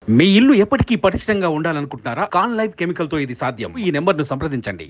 మీ ఇల్లు ఎప్పటికీ పటిష్టంగా ఉండాలనుకుంటున్నారా? కాన్ లైఫ్ కెమికల్ తో ఇది సాధ్యం. ఈ నెంబర్ను సంప్రదించండి.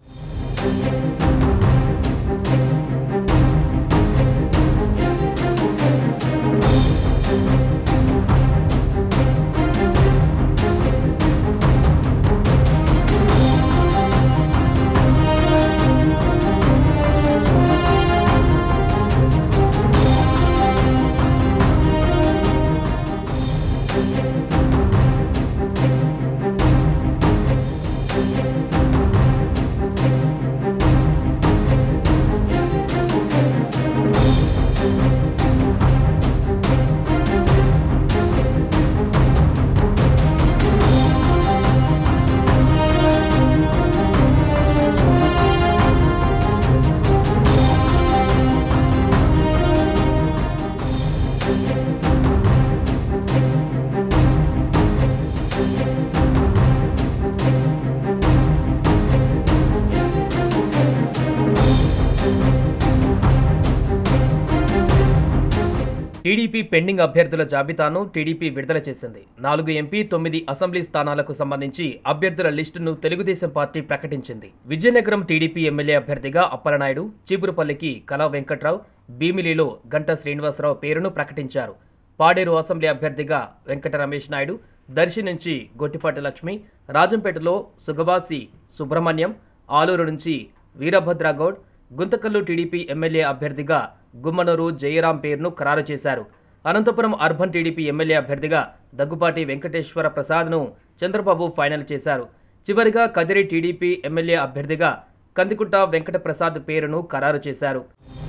టీడీపీ పెండింగ్ అభ్యర్థుల జాబితాను టీడీపీ విడుదల చేసింది. 4 ఎంపీ 9 అసెంబ్లీ స్థానాలకు సంబంధించి అభ్యర్థుల లిస్టును తెలుగుదేశం పార్టీ ప్రకటించింది. విజయనగరం టీడీపీ ఎమ్మెల్యే అభ్యర్థిగా అప్పలనాయుడు, చీపురుపల్లికి కళా వెంకట్రావు, భీమిలిలో గంటా శ్రీనివాసరావు పేరును ప్రకటించారు. పాడేరు అసెంబ్లీ అభ్యర్థిగా వెంకట రమేష్ నాయుడు, దర్శి నుంచి గొట్టిపాటి లక్ష్మి, రాజంపేటలో సుగవాసి సుబ్రహ్మణ్యం, ఆలూరు నుంచి వీరభద్రగౌడ్, గుంతకల్లు టీడీపీ ఎమ్మెల్యే అభ్యర్థిగా గుమ్మనూరు జయరాం పేరును ఖరారు చేశారు. అనంతపురం అర్బన్ టీడీపీ ఎమ్మెల్యే అభ్యర్థిగా దగ్గుపాటి వెంకటేశ్వర ప్రసాద్ను చంద్రబాబు ఫైనల్ చేశారు. చివరిగా కదిరి టీడీపీ ఎమ్మెల్యే అభ్యర్థిగా కందికుంట వెంకట ప్రసాద్ పేరును ఖరారు చేశారు.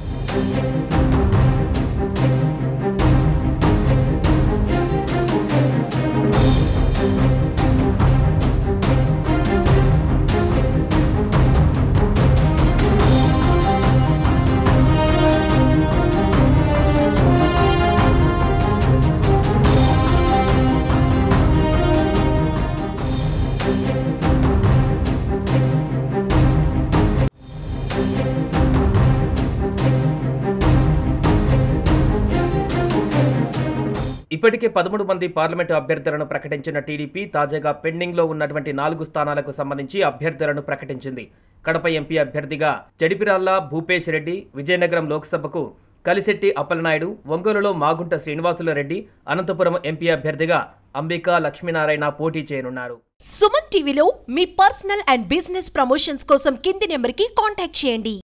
ఇప్పటికే 13 మంది పార్లమెంటు అభ్యర్థులను ప్రకటించిన టీడీపీ తాజాగా పెండింగ్లో ఉన్నటువంటి 4 స్థానాలకు సంబంధించి అభ్యర్థులను ప్రకటించింది. కడప ఎంపీ అభ్యర్థిగా చెడిపిరాళ్ల భూపేష్ రెడ్డి, విజయనగరం లోక్సభకు కలిశెట్టి అప్పలనాయుడు, ఒంగోలులో మాగుంట శ్రీనివాసులు రెడ్డి, అనంతపురం ఎంపీ అభ్యర్థిగా అంబికా లక్ష్మీనారాయణ పోటీ చేయనున్నారు. సుమన్ టీవీలో మీ పర్సనల్ అండ్ బిజినెస్ ప్రమోషన్స్ కోసం కింది నెంబర్కి కాంటాక్ట్ చేయండి.